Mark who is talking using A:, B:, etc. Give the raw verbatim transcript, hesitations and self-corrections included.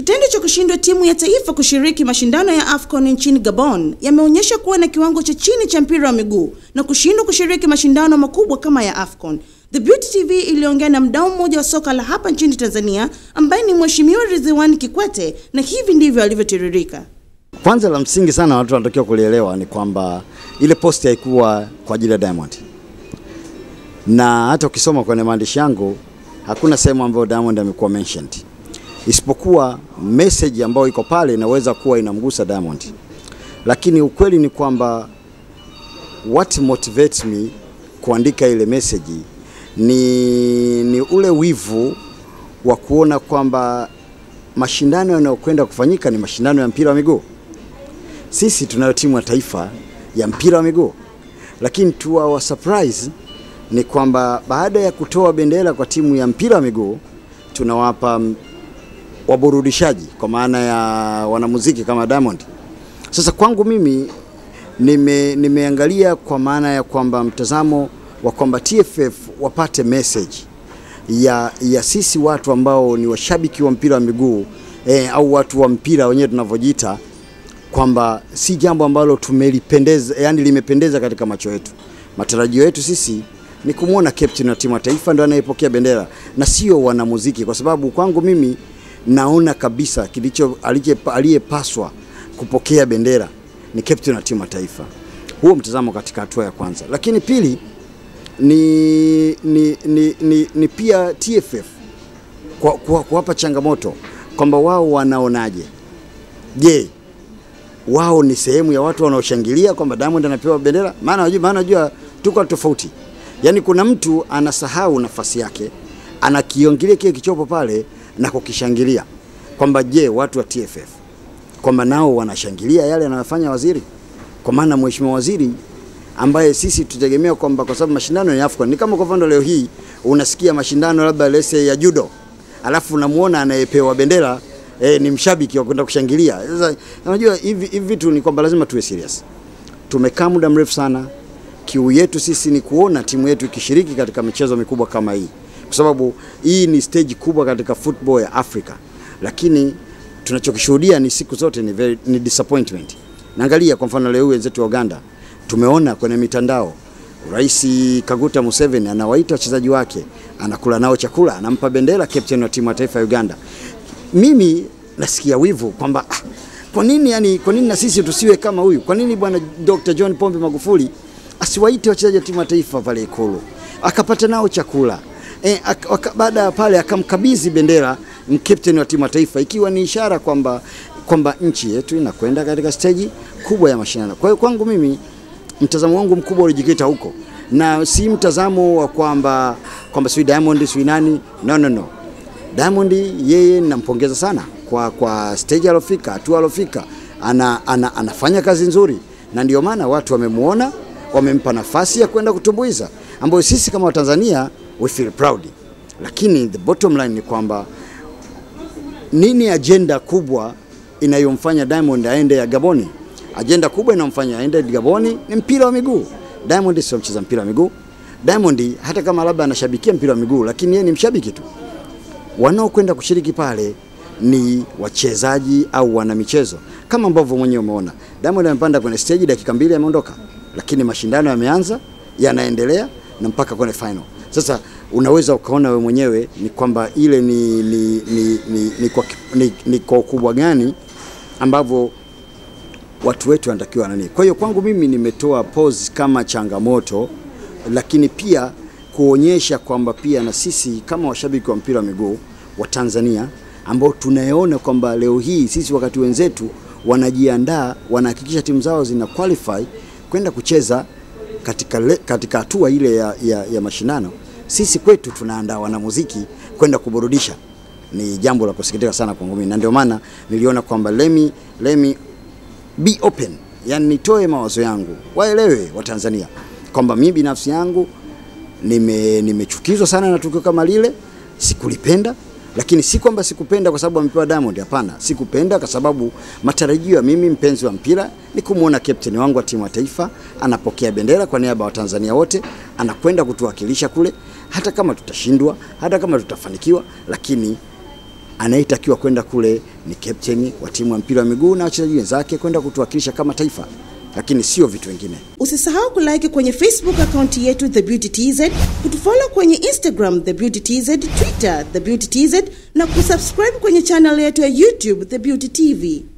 A: Kitendo cha kushindwa timu ya taifa kushiriki mashindano ya AFCON nchini Gabon yameonyesha kuwa na kiwango cha chini cha mpira wa miguu na kushindwa kushiriki mashindano makubwa kama ya AFCON. The Beauty T V iliongea na mdau mmoja wa soka la hapa nchini Tanzania ambaye ni Mheshimiwa Ridhiwani Kikwete, na hivi ndivyo alivyotiririka.
B: Kwanza la msingi sana watu wanatakiwa kulielewa ni kwamba ile post haikuwa kwa ajili ya Diamond. Na hata ukisoma kwenye maandishi yangu hakuna sehemu ambayo Diamond amekuwa mentioned. Isipokuwa message ambayo iko pale inaweza kuwa inamgusa Diamond. Lakini ukweli ni kwamba what motivates me kuandika ile message ni ni ule wivu wa kuona kwamba mashindano yanayokwenda kufanyika ni mashindano ya mpira wa miguu. Sisi tunayo timu ya taifa ya mpira wa miguu. Lakini to our surprise ni kwamba baada ya kutoa bendera kwa timu ya mpira wa miguu tunawapa waburudishaji kwa maana ya wanamuziki kama Diamond. Sasa kwangu mimi nime nimeangalia kwa maana ya kwamba mtazamo wa kwamba T F F wapate message ya ya sisi watu ambao ni washabiki wa mpira wa miguu eh, au watu wa mpira wenyewe tunavyojiita, kwamba si jambo ambalo tumelipendeza, yani limependeza katika macho yetu. Matarajio yetu sisi ni kumuona captain wa timu ya taifa ndo anayepokea bendera na sio wanamuziki, kwa sababu kwangu mimi naona kabisa kilicho aliyepaswa kupokea bendera ni captain wa timu ya taifa. Huo mtazamo katika hatua ya kwanza. Lakini pili ni ni ni, ni, ni pia T F F kwa kwa kuwapa changamoto kwamba wao wanaonaje. Je, wao ni sehemu ya watu wanaoshangilia kwamba Diamond anapewa bendera? Maana unajua maana unajua tuko tofauti. Yaani kuna mtu anasahau nafasi yake, anakiongelea kile kichopo pale na kukishangilia. Kwamba je, watu wa T F F kwamba nao wanashangilia yale anayofanya waziri? Kwa maana mheshimiwa waziri ambaye sisi tutegemea kwamba kwa sababu mashindano ya AFCON ni kama kwa mfano leo hii unasikia mashindano labda lese ya judo, alafu unamuona anayepewa bendera eh, ni mshabiki wa kwenda kushangilia. Sasa unajua hivi hivi vitu ni kwamba lazima tuwe serious. Tumekaa muda mrefu sana, kiu yetu sisi ni kuona timu yetu ikishiriki katika michezo mikubwa kama hii, kwa sababu hii ni stage kubwa katika football ya Afrika. Lakini tunachokishuhudia ni siku zote ni very, ni disappointment. Naangalia kwa mfano leo wenzetu wa Uganda, tumeona kwenye mitandao Rais Kaguta Museveni anawaita wachezaji wake, anakula nao chakula, anampa bendera captain wa timu ya taifa ya Uganda. Mimi nasikia wivu kwamba ah, kwa nini yani kwa nini na sisi tusiwe kama huyu? Kwa nini bwana Doctor John Pombe Magufuli asiwaite wachezaji wa timu ya taifa pale Ikulu, akapata nao chakula, e, baada ya pale akamkabidhi bendera captain wa timu ya taifa, ikiwa ni ishara kwamba kwamba nchi yetu inakwenda katika stage kubwa ya mashindano. Kwa hiyo kwangu mimi mtazamo wangu mkubwa ulijikita huko, na si mtazamo wa kwamba kwamba si Diamond si nani. No no no. Diamond yeye nampongeza sana kwa kwa stage alofika, hatua alofika. Ana, ana anafanya kazi nzuri, na ndio maana watu wamemuona, wamempa nafasi ya kwenda kutumbuiza, ambayo sisi kama Watanzania we feel proud. Lakini the bottom line ni kwamba nini agenda kubwa inayomfanya Diamond aende ya Gaboni? Agenda kubwa inayomfanya aende Gaboni ni mpira wa miguu. Diamond sio mcheza mpira wa miguu. Diamond hata kama labda anashabikia mpira wa miguu, lakini yeye ni mshabiki tu. Wanaokwenda kushiriki pale ni wachezaji au wana michezo. Kama ambavyo mwenyewe umeona, Diamond amepanda kwenye stage dakika mbili ameondoka, lakini mashindano yameanza, yanaendelea na mpaka kwenye final. Sasa unaweza ukaona wewe mwenyewe ni kwamba ile ni ni ni ni, ni, kwa, ni, ni kwa ukubwa gani ambavyo watu wetu wanatakiwa nani. Kwa hiyo kwangu mimi nimetoa pose kama changamoto, lakini pia kuonyesha kwamba pia na sisi kama washabiki wa mpira wa miguu wa Tanzania ambao tunaona kwamba leo hii sisi wakati wenzetu wanajiandaa, wanahakikisha timu zao zina qualify kwenda kucheza katika le, katika hatua ile ya, ya, ya mashindano, sisi kwetu tunaandaa wanamuziki kwenda kuburudisha. Ni jambo la kusikitika sana kwangu mimi, na ndio maana niliona kwamba lemi lemi be open, yani nitoe mawazo yangu, waelewe wa Tanzania kwamba mimi binafsi yangu nime nimechukizwa sana na tukio kama lile, sikulipenda. Lakini si kwamba sikupenda kwa sababu amepewa Diamond, hapana. Sikupenda kwa sababu matarajio ya mimi mpenzi wa mpira ni kumuona captain wangu wa timu ya taifa anapokea bendera kwa niaba ya Tanzania wote, anakwenda kutuwakilisha kule, hata kama tutashindwa, hata kama tutafanikiwa, lakini anayetakiwa kwenda kule ni captain wa timu ya mpira wa miguu na wachezaji wenzake kwenda kutuwakilisha kama taifa, lakini sio vitu vingine.
A: Usisahau kulike kwenye Facebook account yetu The Beauty T Z, kutufollow kwenye Instagram The Beauty T Z, Twitter The Beauty T Z na kusubscribe kwenye channel yetu ya YouTube The Beauty T V.